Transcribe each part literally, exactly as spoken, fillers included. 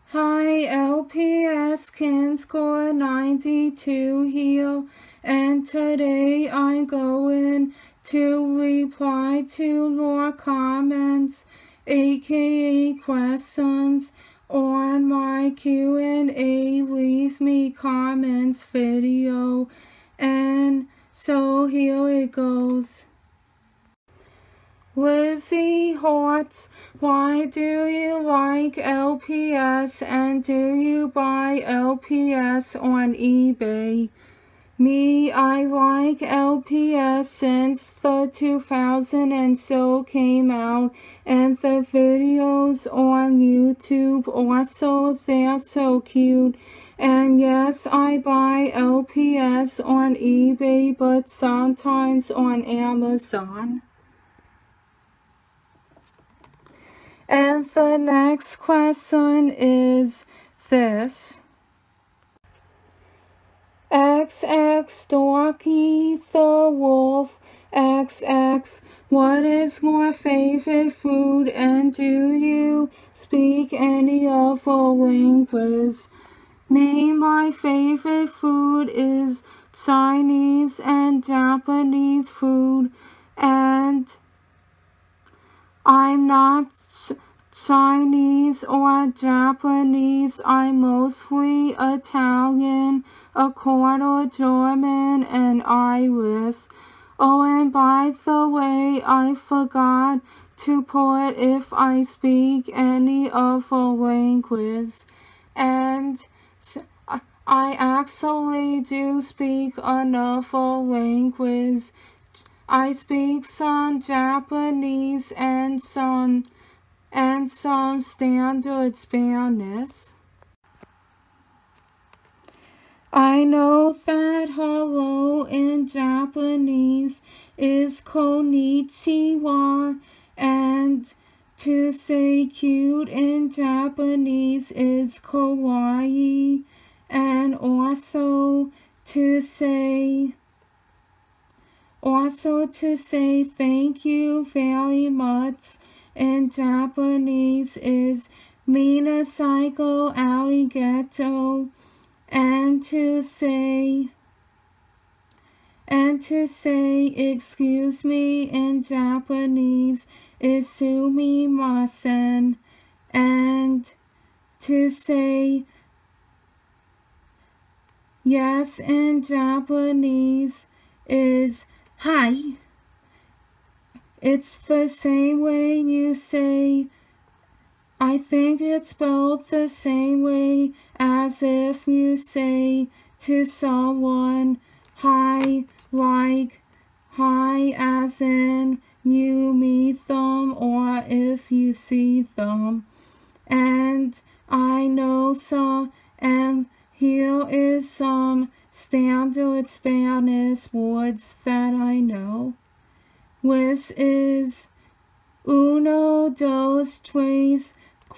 Hi, L P S can score ninety-two here, and today I'm going to reply to your comments, aka questions, on my Q and A Leave Me Comments video, and so here it goes. Lizzie Hortz, why do you like L P S and do you buy L P S on eBay? Me, I like L P S since the two thousand and so came out, and the videos on YouTube also, they're so cute. And yes, I buy L P S on eBay, but sometimes on Amazon. And the next question is this. X X Dorky the Wolf X X, what is your favorite food and do you speak any other languages? Me, my favorite food is Chinese and Japanese food, and I'm not Chinese or Japanese, I'm mostly Italian, a quarter German, and Irish. Oh, and by the way, I forgot to put if I speak any other language. And I actually do speak another language. I speak some Japanese and some and some standard Spanish. I know that hello in Japanese is konnichiwa, and to say cute in Japanese is kawaii, and also to say Also to say thank you very much in Japanese is minasago arigato, and to say and to say excuse me in Japanese is sumimasen, and to say yes in Japanese is hi. It's the same way you say, I think it's spelled the same way as if you say to someone hi, like hi as in you meet them or if you see them. And I know some, and here is some standard Spanish words that I know, which is uno, dos, tres,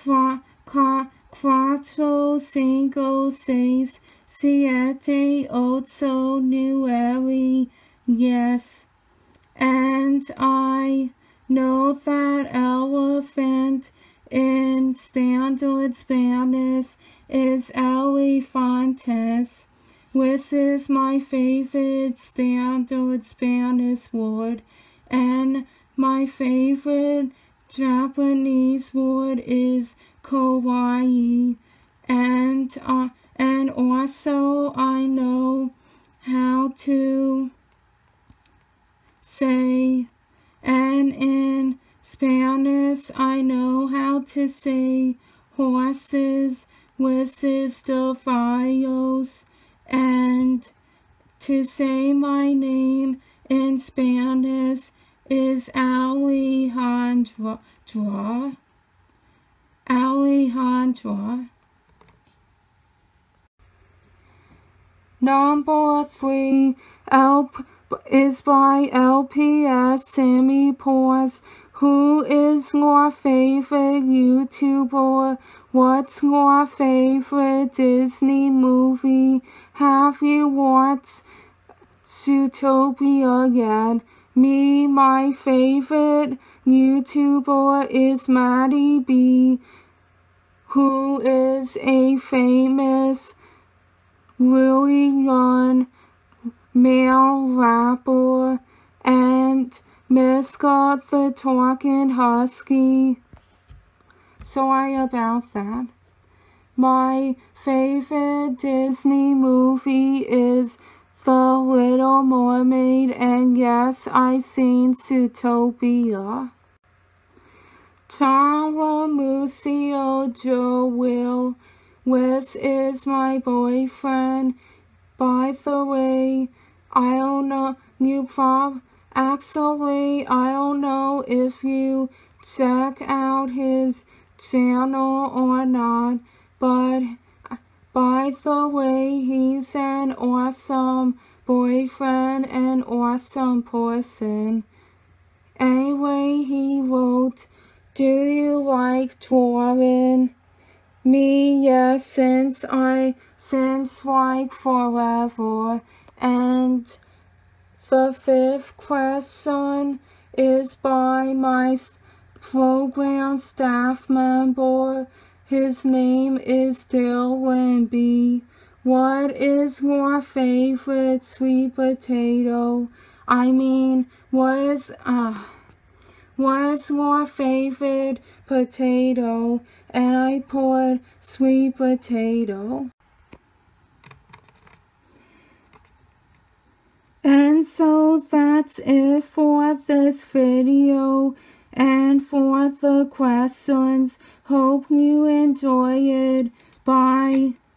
cuatro, cinco, seis, siete, ocho, nueve, yes. And I know that elephant in standard Spanish is elefantes, which is my favorite standard Spanish word, and my favorite Japanese word is kawaii, and uh, and also I know how to say, and in Spanish I know how to say horses, which is the caballos, and to say my name in Spanish is Alejandra. Alejandra. Number three L is by L P S Sammy Pause. Who is your favorite YouTuber? What's your favorite Disney movie? Have you watched Zootopia yet? Me, my favorite YouTuber is Maddie B, who is a famous, really young male rapper, and Mascot the Talking Husky. Sorry about that. My favorite Disney movie is The Little Mermaid, and yes, I've seen Zootopia. Chalamusio Joe Willis is my boyfriend. By the way, I don't know, you prob- actually, I don't know if you check out his channel or not, but by the way, he's an awesome boyfriend and awesome person. Anyway, he wrote, do you like drawing? Me, yes, since I, since like forever. And the fifth question is by my program staff member. His name is Dylan B. What is your favorite sweet potato? I mean, what is, uh, what is your favorite potato? And I put sweet potato. And so that's it for this video and for the questions. Hope you enjoy it. Bye.